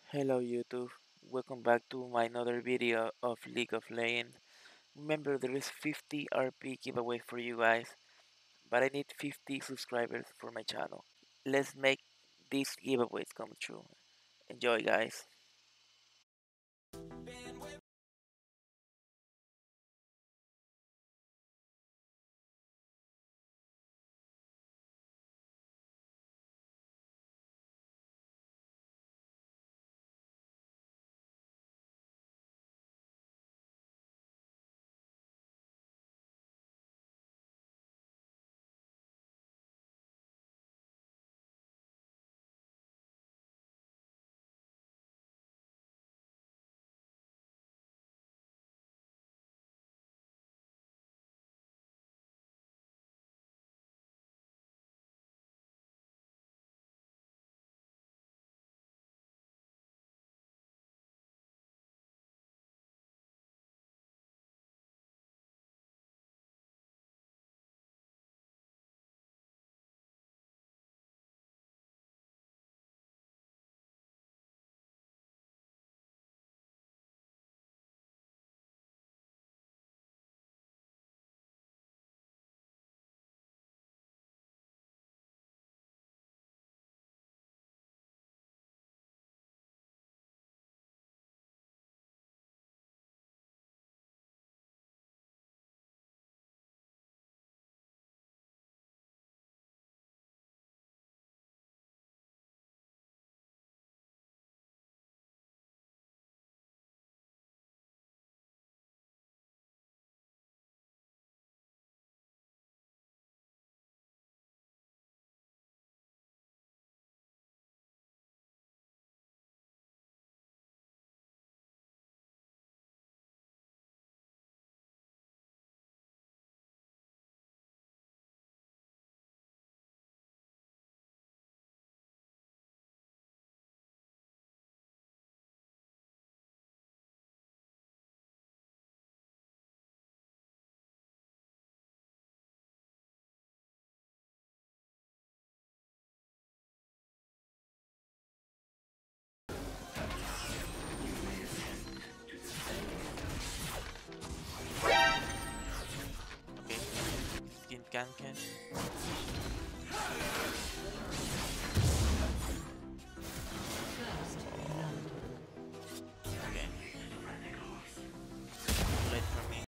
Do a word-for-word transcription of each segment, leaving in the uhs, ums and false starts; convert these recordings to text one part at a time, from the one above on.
Hello YouTube, welcome back to my another video of League of Legends. Remember there is fifty R P giveaway for you guys, but I need fifty subscribers for my channel. Let's make these giveaways come true. Enjoy guys. Okay, skin can. Okay, late for me.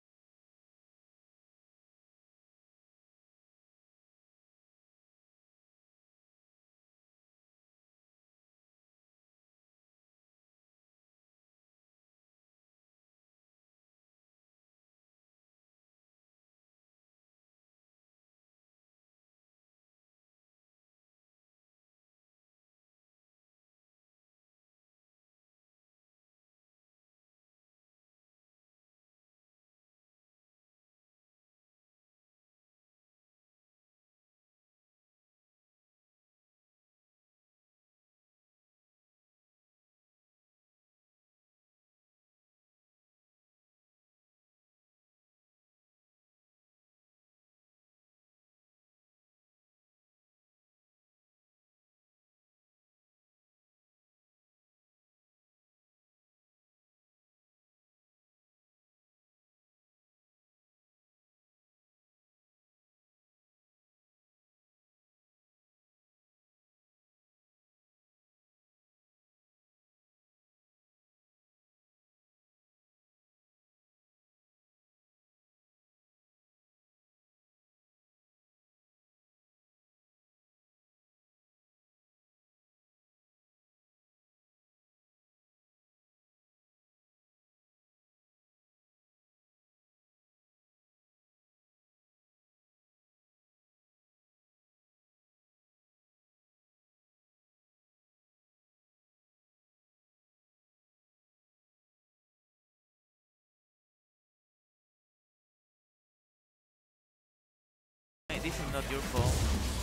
Hey, this is not your fault.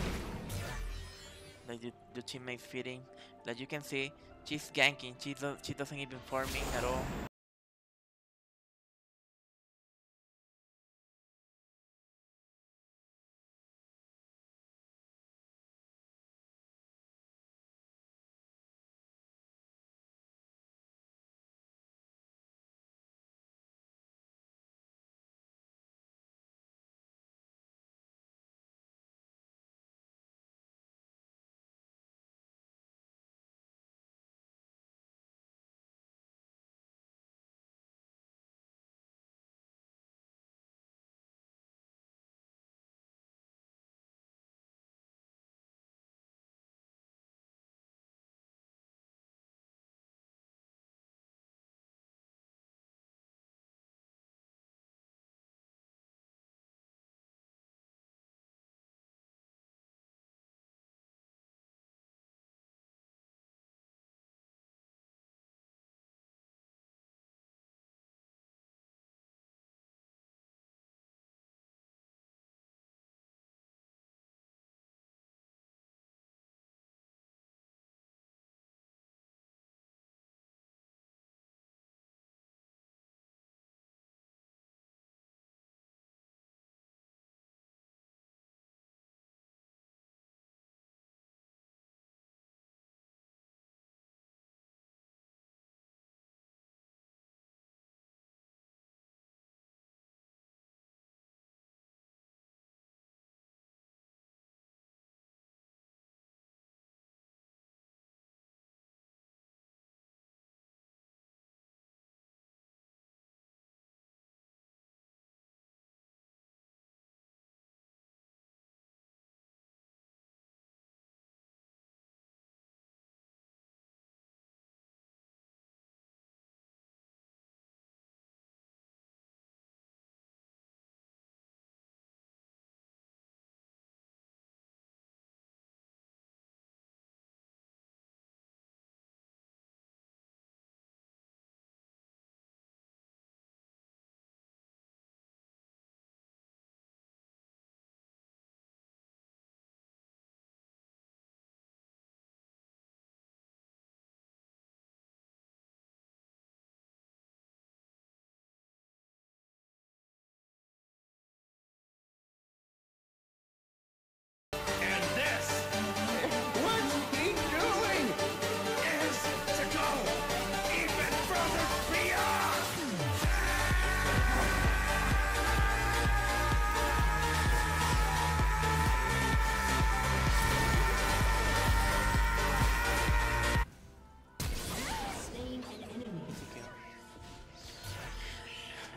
Like your, your teammates feeding. Like you can see, she's ganking. She, do, she doesn't even farming at all.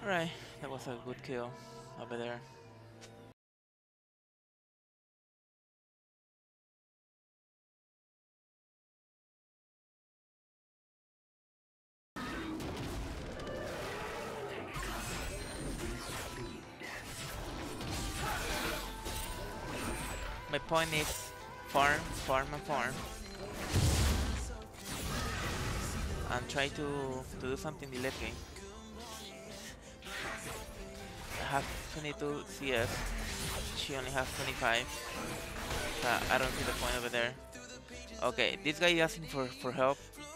Alright, that was a good kill over there. My point is farm, farm and farm. And try to, to do something in the late game. I have twenty-two C S. She only has twenty-five. So I don't see the point over there. Okay, this guy is asking for, for help.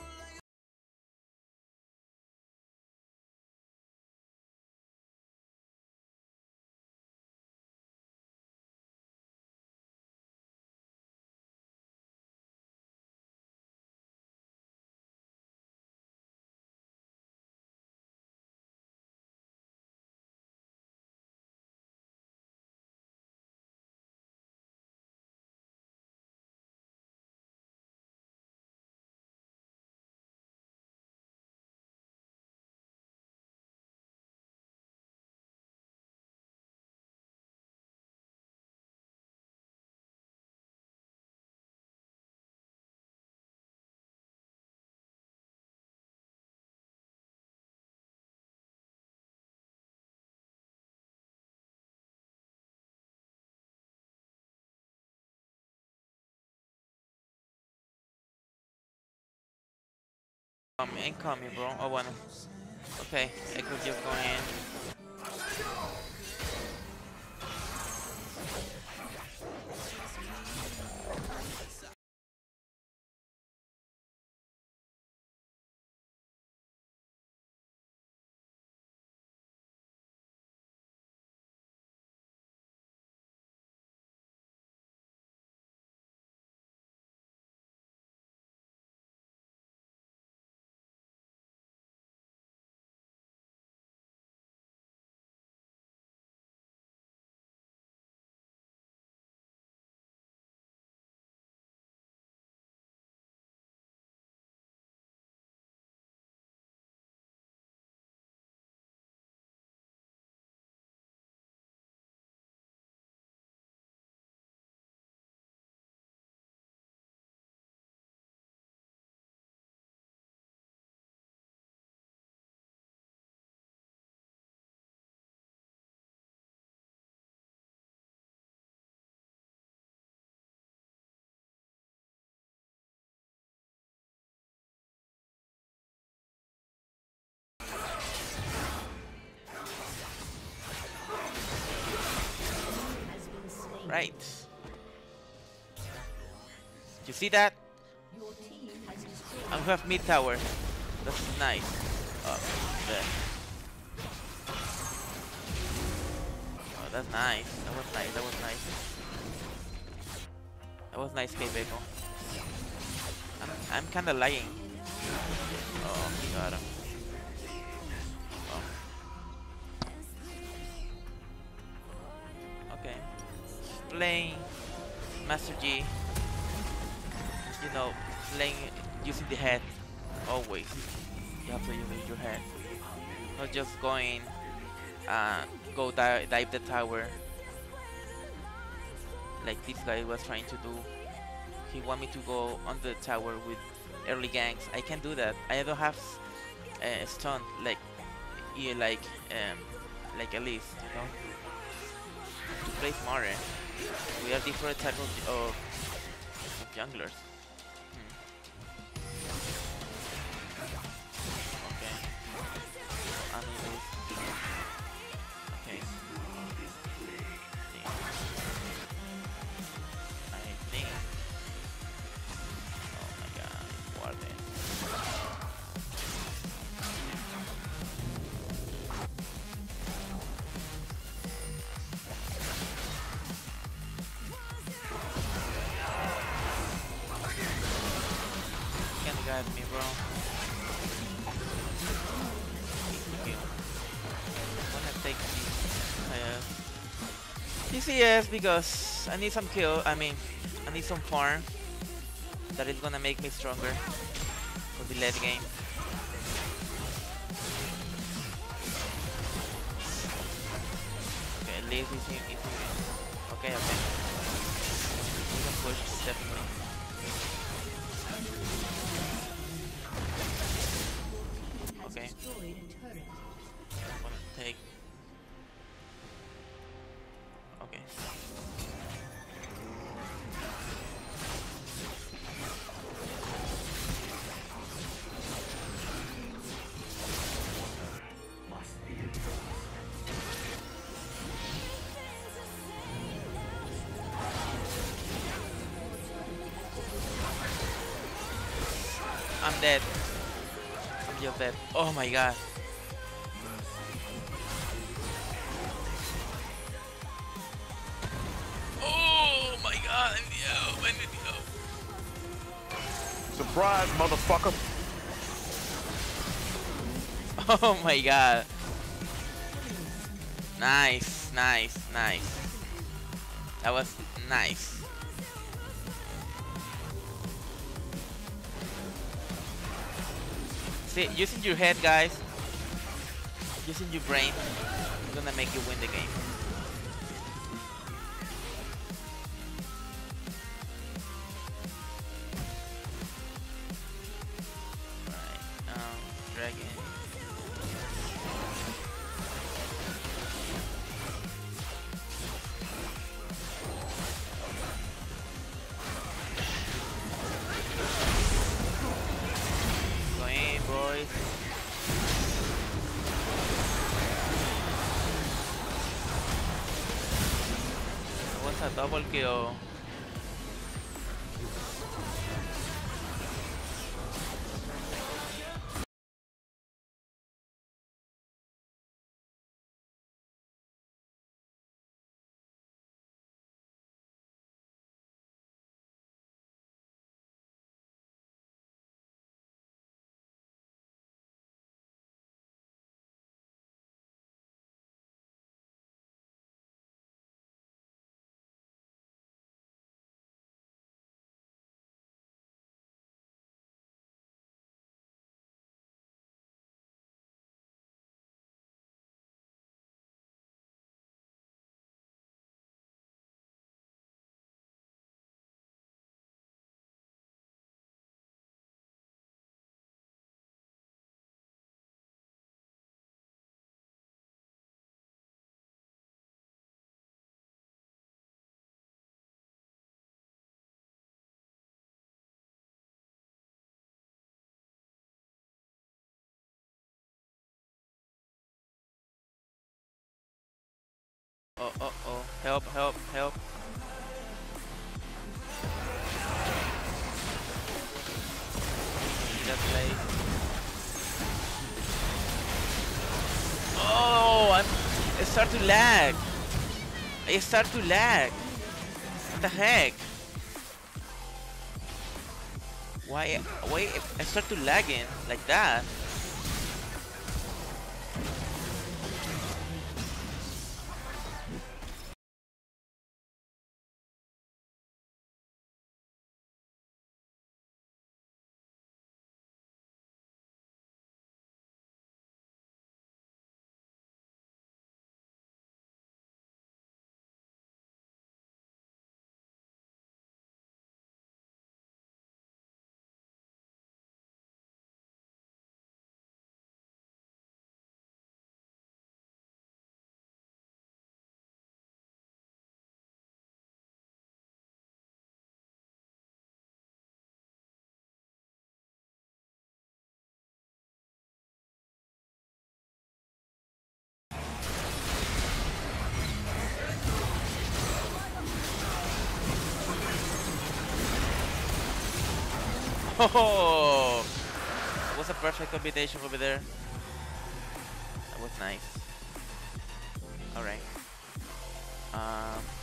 Um, incoming, bro. Oh, bueno. Okay, Echo's just going in. Right. You see that? And we have mid tower. That's nice. Oh, yeah. Oh, that's nice. That was nice. That was nice. That was nice, K-Beko. I'm, I'm kinda lying. Oh, he got him. Oh. Okay. Playing Master G. You know, playing using the head. Always. You have to use your head. Not just going uh go dive, dive the tower like this guy was trying to do. He want me to go on the tower with early ganks. I can't do that. I don't have uh, stun like you like um like Elise, you know. To play smarter. We have different type of, of, of junglers. Hmm. Okay. I need this. Okay. I think. Oh my god, Warden. Can't guide me, bro. I'm gonna take the C S because I need some kill. I mean, I need some farm that is gonna make me stronger for the late game. at least it's in, it's in. Okay, okay. We can push, definitely. Okay. I'm gonna take. Okay. I'm dead. I'm just dead. Oh my god. Oh my god. Yo, when did he go? Surprise, motherfucker. Oh my god. Nice, nice, nice. That was nice. See, using your head, guys, using your brain, is gonna make you win the game. Alright, um, dragon. Go in, boys. That was a double kill. Oh, oh, oh. Help, help, help. Just play. Oh, I'm. I start to lag. I start to lag. What the heck? Why? Why? I start to lagging like that? Oh, it was a perfect combination over there. That was nice. All right. Um.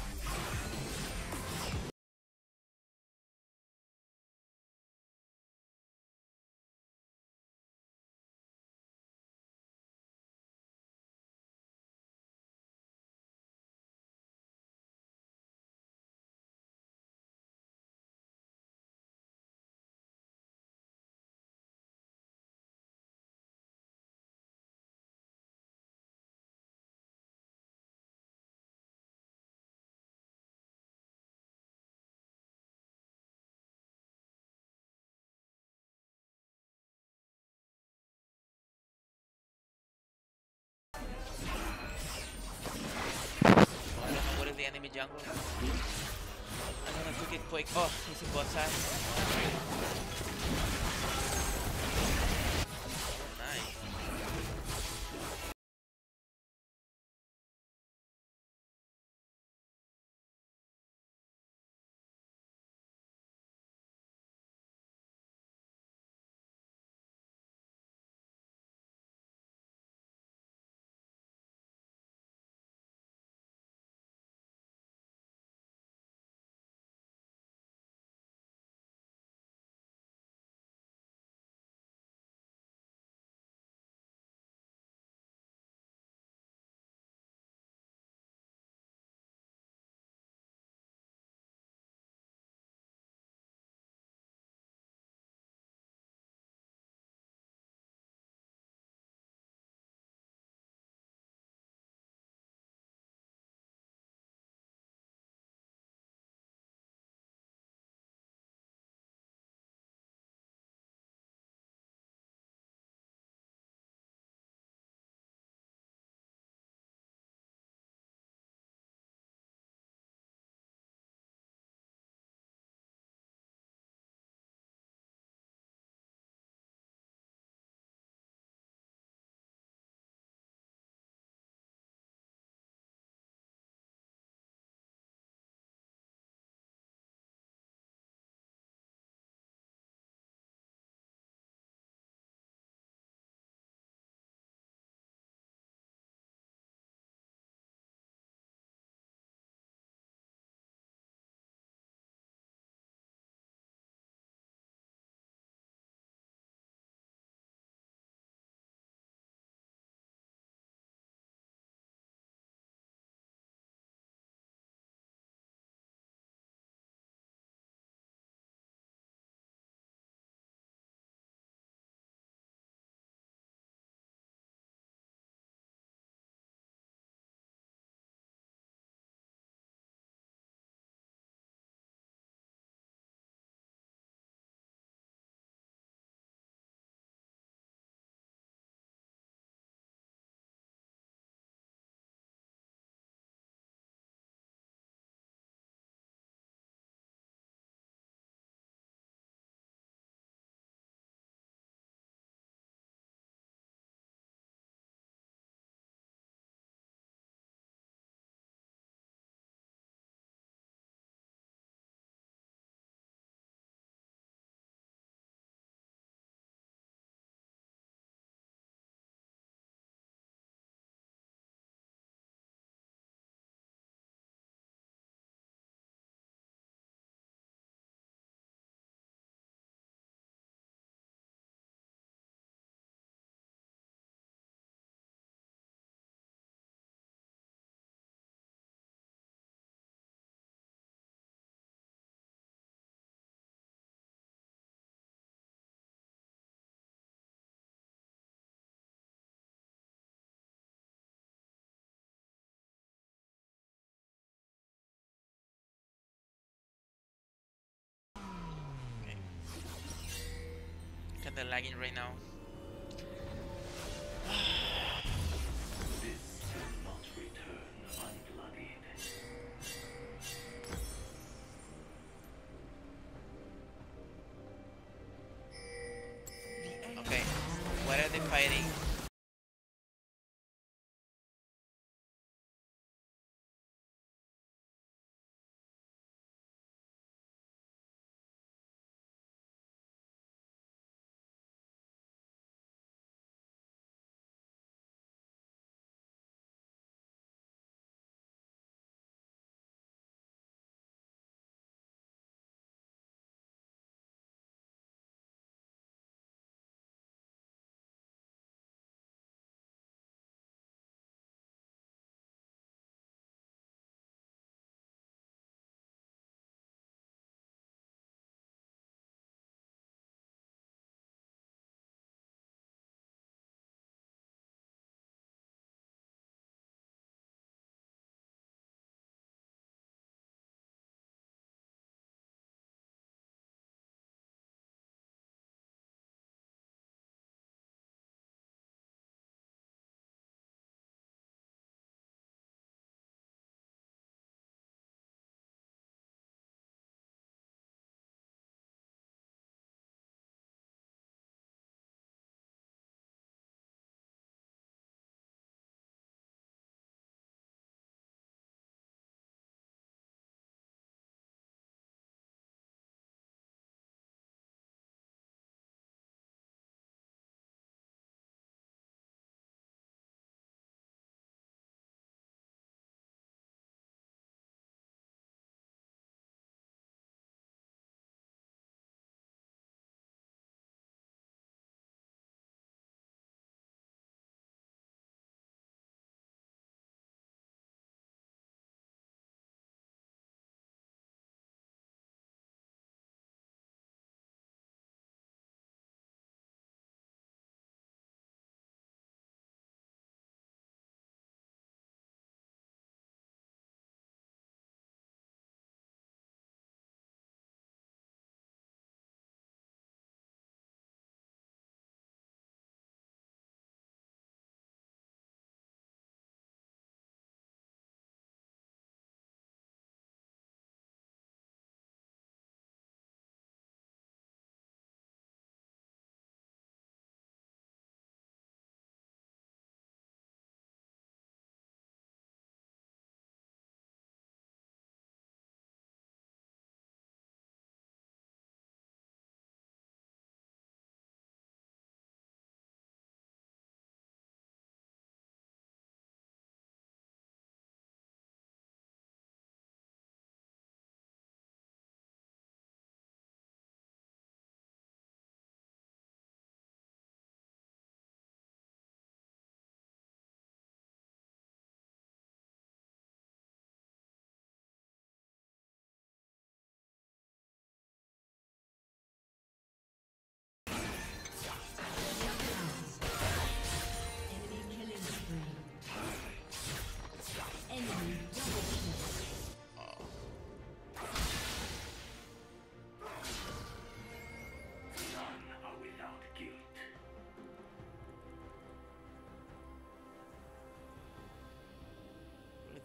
enemy jungle. I'm gonna cook it quick. Oh, he's in bot side. Oh, nice. Okay. Kinda lagging right now. Okay. What are they fighting?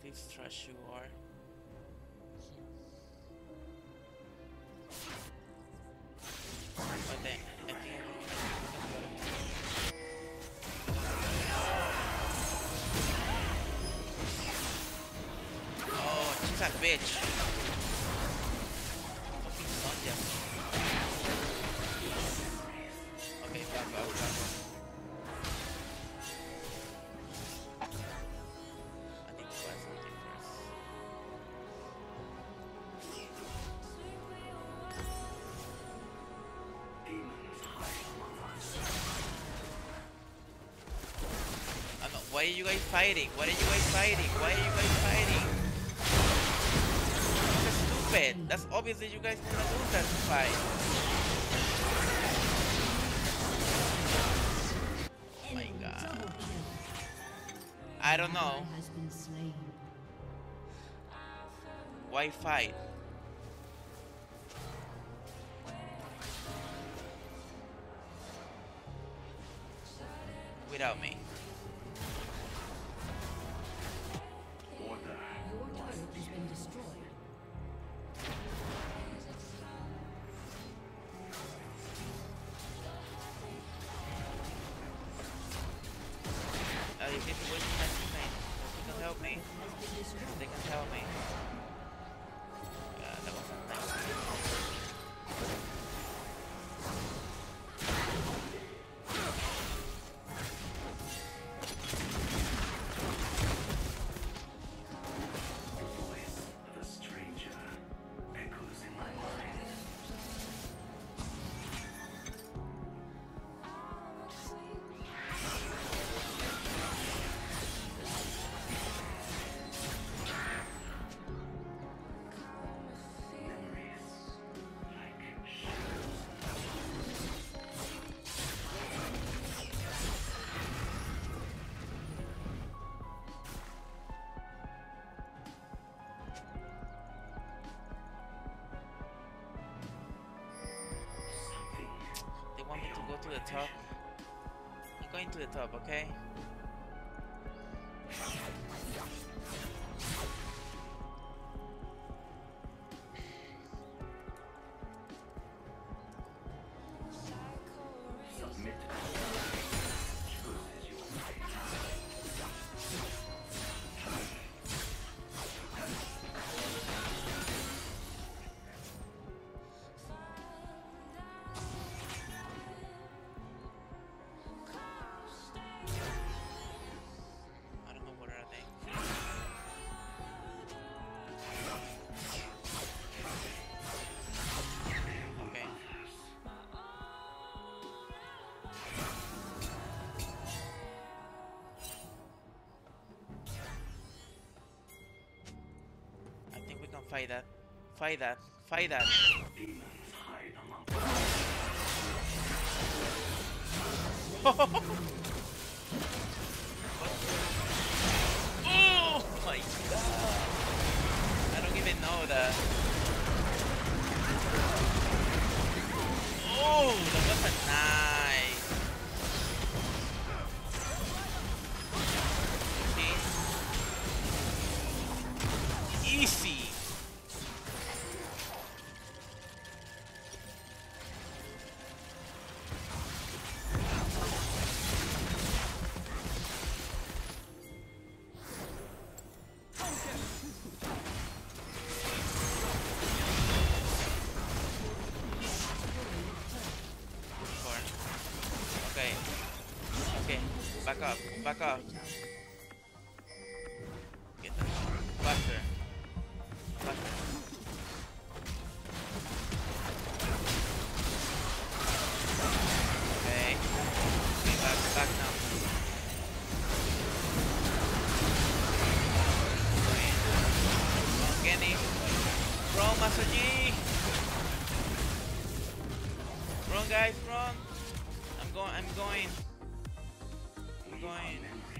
This trash you are. But then, I think I will Oh, she's a bitch. Fucking Sonja. Okay, back up, back up. I need to buy something first. I know, why are you guys fighting? Why are you guys fighting? Why are you guys fighting? That's stupid. That's obviously you guys wanna lose that fight. Oh my god. I don't know. Why fight? Without me. Uh, you need to wait for my teammate. They can help me. They can help me. Uh, that wasn't nice. They want me to go to the top. I'm going to the top, okay? I don't know what are they. Okay. I think we can fight that. Fight that. Fight that. Oh my god! I don't even know that. Oh, that was a nice. Okay. Easy. Okay. Okay. Back up. Back up. Get that. Faster. Faster. Okay. Okay, back, back now. Okay. Come on, Kenny. Wrong, Master G. Wrong, guys, wrong. I'm going, I'm going. I'm going.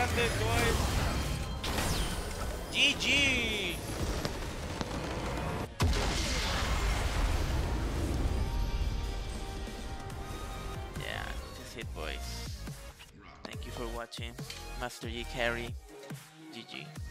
grandes, boys. G G. Yeah, this is it, boys. Thank you for watching. Master Yi Carry. G G.